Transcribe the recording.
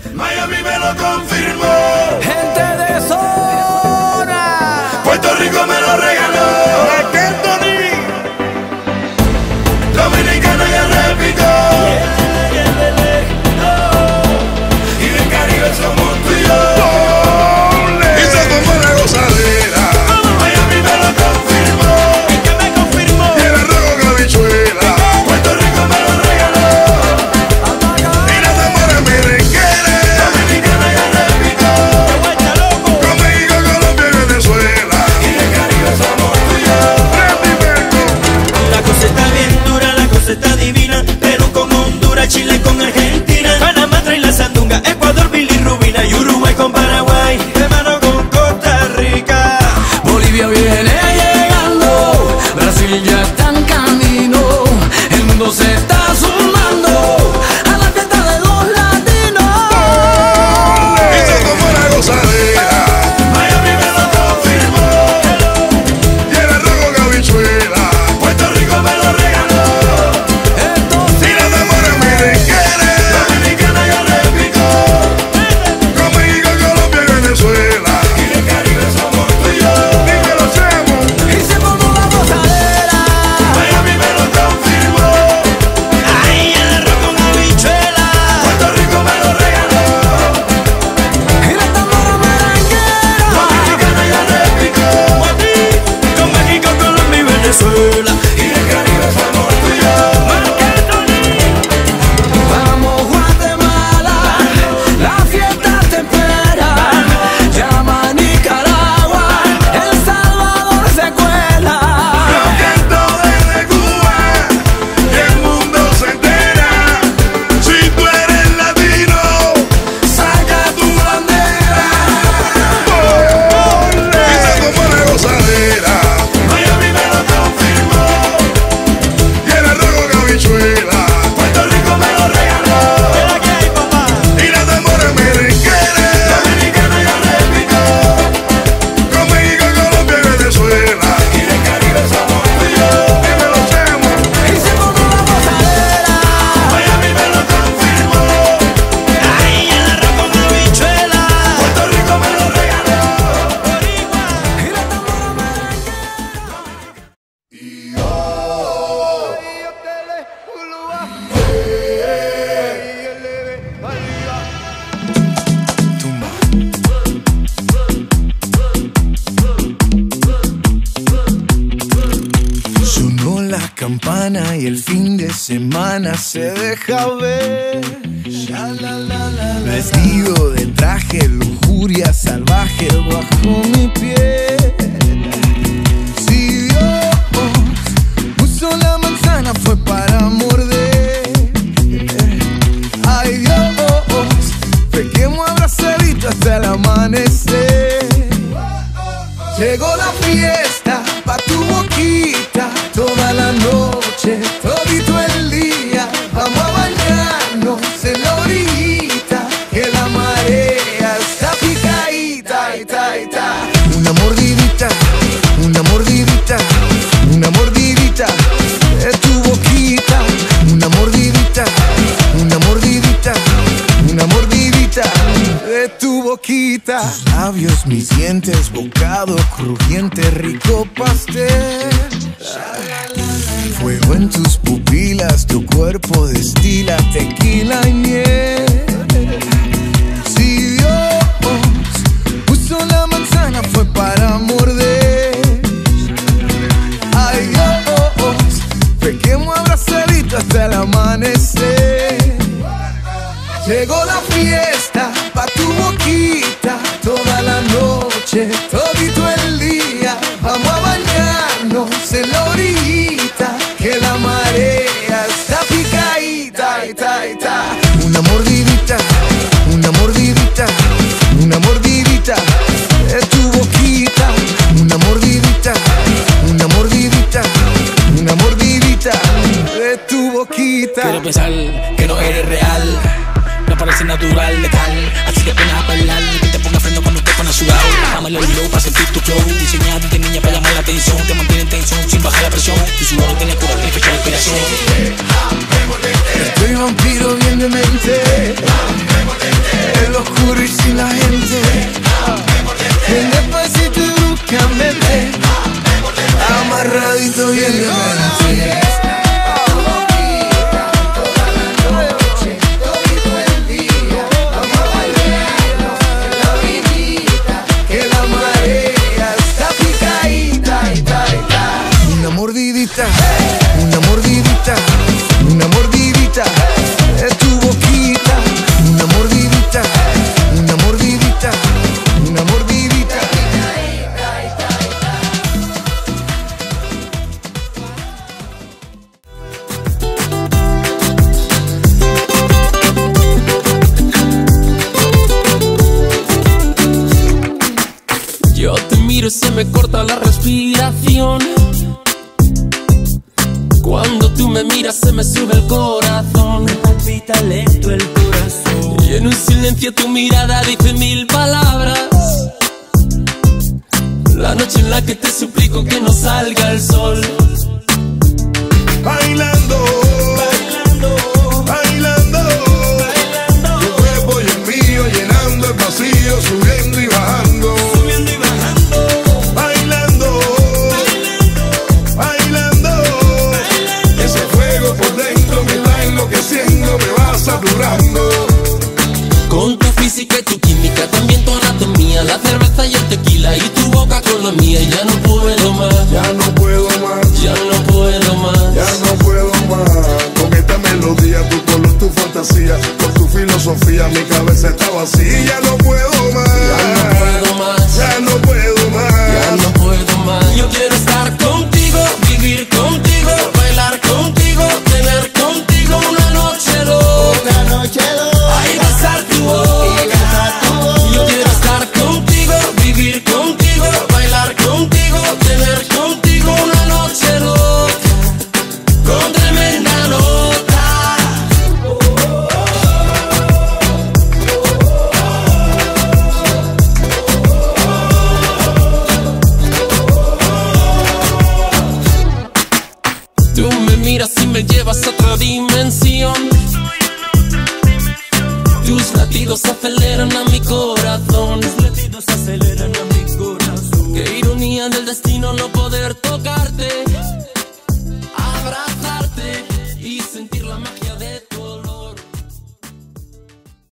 Miami me lo confirmó. Gente de zona. Puerto Rico me lo regaló. Dominicana ya repito. Y del Caribe somos tú y yo. Y se tomó la gozadera. Miami me lo confirmó. ¿Y qué me confirmó? Y el arroz con habichuela. Puerto Rico me lo regaló. Y las amores merengueras. Dominicana ya repito. Con México, Colombia y Venezuela. Y del Caribe somos tú y yo. La cosa está bien dura, la cosa está divina. Perú con Honduras, Chile con Argentina, Panamá trae la sandunga, Ecuador, bilirrubina y Uruguay con Paraguay, hermano con Costa Rica. Bolivia viene llegando, Brasil ya está en camino, el mundo se está sumando a la fiesta de los latinos. Y se tomó la gozadera. Miami me lo confirmó. Y el arroz con habichuela. Puerto Rico me lo regaló. Y las amores merengueras. Dominicana ya repito. Con México, Colombia y Venezuela. Y del Caribe somos tú y yo. Dímelo, Chemo. Y se formó la gozadera. Miami me lo confirmó. Ay, el arroz con habichuela. Puerto Rico me lo regaló. Y la tambora merenguera. Dominicana ya repito. Con México, Colombia y Venezuela. Y del Caribe somos tú y yo. Vamos Guatemala, la fiesta te espera. Llama a Nicaragua, El Salvador se cuela. Canto desde Cuba y el mundo se entera. Si tú eres latino, Saca tu bandera. y se tomó la gozadera. Miami me lo confirmó. Y el arroz con habichuela. Puerto Rico me lo regaló. Y las amores merengueras. Dominicana ya repito. Con México, Colombia y Venezuela. Y del Caribe somos tú y yo. Dímelo, Chemo. Y se formó la gozadera. Miami me lo confirmó. Ay, el arroz con habichuela. Puerto Rico me lo regaló. Y la tambora merenguera. Sonó la campana y el fin de semana se deja ver. Vestido de traje, lujuria salvaje bajo mi piel. Si Dios puso la manzana fue para morder. Ay Dios, pequemos abrazadito hasta el amanecer. Llegó la fiesta pa' tu boquita, toda la noche, todito el día. Vamos a bañarnos en la orillita, que la marea está picadita, ita, ita. Una mordidita, una mordidita, una mordidita de tu boquita. Una mordidita, una mordidita, una mordidita de tu boquita. Tus labios, mis dientes, bocado crujiente, rico pastel. Fuego en tus pupilas, tu cuerpo destila tequila y miel. Si Dios puso la manzana fue para morder. Ay Dios, pequemos abrazadito hasta el amanecer. Llegó la fiesta pa' tu boquita, toda la noche, todito el día. Vamos a bañarnos en la orillita, que la marea está picadita, ita, ita. Una mordidita, una mordidita, una mordidita de tu boquita. Una mordidita, una mordidita, una mordidita de tu boquita. Quiero pensar que no eres real, no parece natural, letal. Así que pones a bailar, que te ponga freno cuando te pones sudado. Dame el oído para sentir tu flow, diseñado de niña para llamar la atención. Te mantiene en tensión sin bajar la presión. Tu sudor tiene cura, tiene fecha de inspiración. Estoy vampiro bien demente. me corta la respiración. Cuando tú me miras se me sube el corazón. Me palpita lento el corazón. Y en un silencio tu mirada dice 1000 palabras. La noche en la que te suplico que no salga el sol. Bailando, bailando, bailando, bailando. Tu cuerpo y el mío llenando el vacío, subiendo y bajando, subiendo y bajando. Bailando, bailando, bailando, bailando. Ese fuego por dentro me está enloqueciendo, me va saturando. Con tu física y tu química, también tu anatomía, la cerveza y el tequila y tu boca con la mía. Y ya no puedo más, ya no puedo más, ya no puedo más, ya no puedo más. Con esta melodía, tu color, tu fantasía, con tu filosofía, mi cabeza está vacía. Ya no puedo más, ya no puedo más, ya no puedo más, ya no puedo más. Yo quiero estar contigo, vivir contigo, bailar contigo, tener contigo una noche loca, una noche loca. Ay, besar tu boca. Yo quiero estar contigo, vivir contigo, bailar contigo, tener contigo una noche loca, con tremenda nota. Tú me miras y me llevas a otra dimensión. Tus latidos aceleran a mi corazón. Tus latidos aceleran a mi corazón. Qué ironía del destino, no